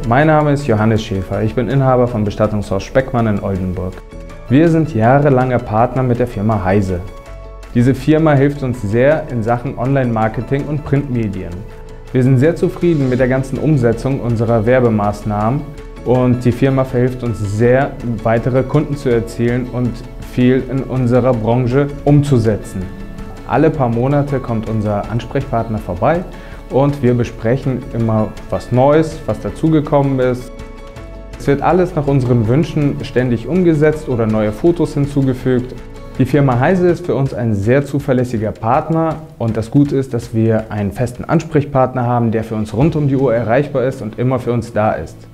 Mein Name ist Johannes Schäfer, ich bin Inhaber von Bestattungshaus Speckmann in Oldenburg. Wir sind jahrelange Partner mit der Firma Heise. Diese Firma hilft uns sehr in Sachen Online-Marketing und Printmedien. Wir sind sehr zufrieden mit der ganzen Umsetzung unserer Werbemaßnahmen und die Firma verhilft uns sehr, weitere Kunden zu erzielen und viel in unserer Branche umzusetzen. Alle paar Monate kommt unser Ansprechpartner vorbei und wir besprechen immer was Neues, was dazugekommen ist. Es wird alles nach unseren Wünschen ständig umgesetzt oder neue Fotos hinzugefügt. Die Firma Heise ist für uns ein sehr zuverlässiger Partner und das Gute ist, dass wir einen festen Ansprechpartner haben, der für uns rund um die Uhr erreichbar ist und immer für uns da ist.